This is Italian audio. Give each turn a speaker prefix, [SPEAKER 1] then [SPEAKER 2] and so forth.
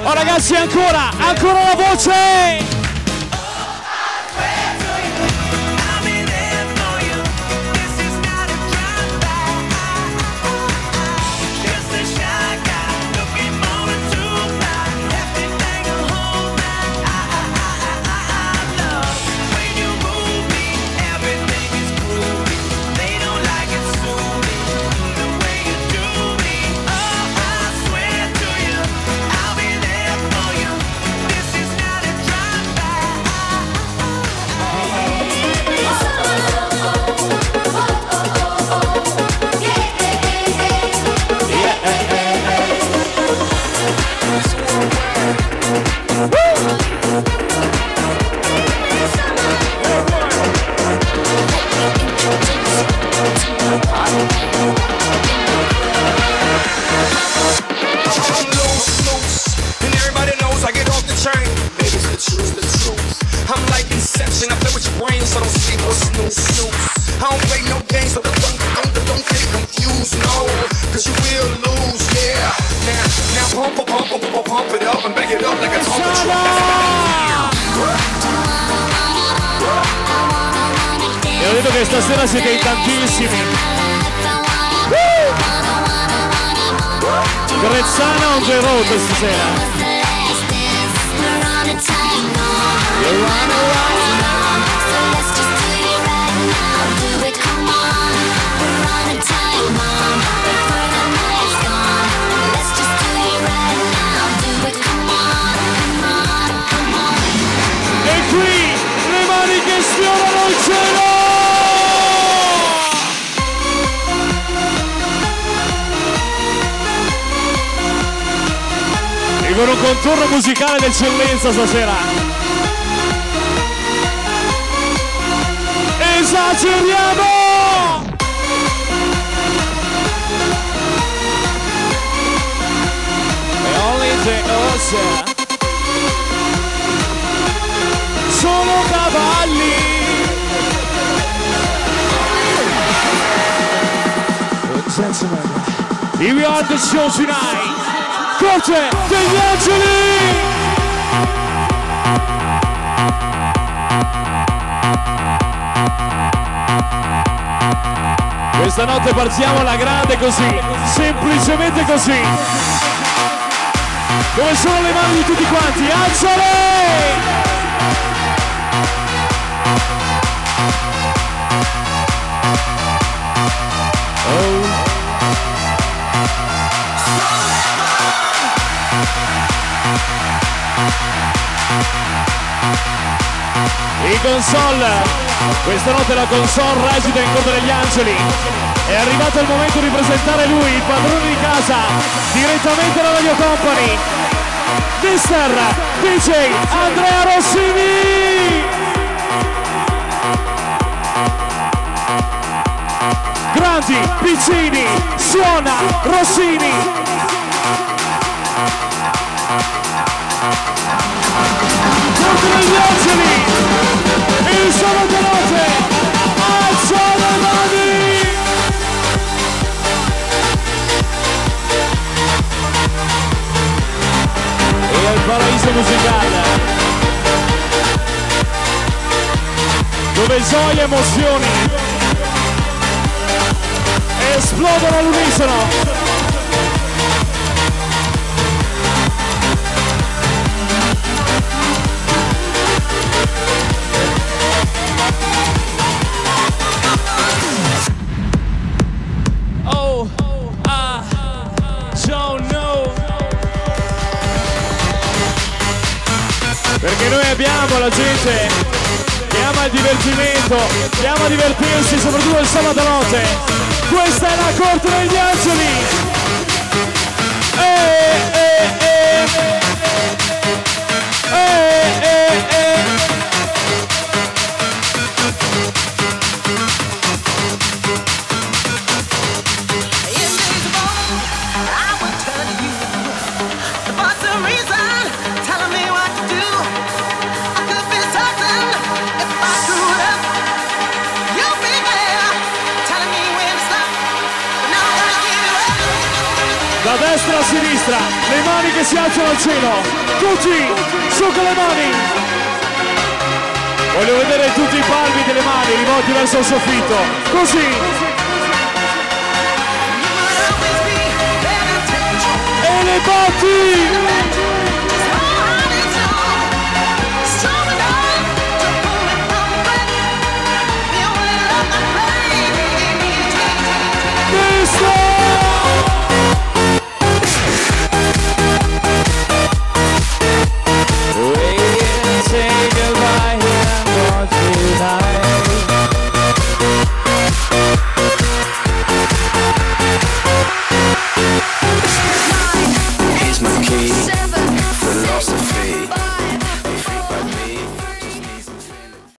[SPEAKER 1] Oh ragazzi, ancora la voce! E ho detto che stasera siete in tantissimi. Grezzana on the road stasera. E qui le mani che sfiorano il cielo! E con un contorno musicale d'eccellenza stasera. Esageriamo! E only the ocean. Sono cavalli. Gentlemen, here we are at the show tonight. Corte degli Angeli. Questa notte partiamo alla grande così, semplicemente così. Dove sono le mani di tutti quanti? Alzale! In console, questa notte la console recita in Corte degli Angeli. È arrivato il momento di presentare lui, il padrone di casa, direttamente dalla Radio Company, Mister DJ Andrea Rossini. Grandi, piccini, suona Rossini. Corte degli Angeli, il sabato notte, alza le mani! E al paradiso musicale, dove gioia e emozioni esplodono all'unisono. Perché noi abbiamo la gente che ama il divertimento, che ama divertirsi soprattutto il sabato notte. Questa è la Corte degli Angeli. Da destra a sinistra. destra, le mani che si alzano al cielo, tutti su con le mani. Voglio vedere tutti i palmi delle mani rivolti verso il soffitto, così. E le batti! This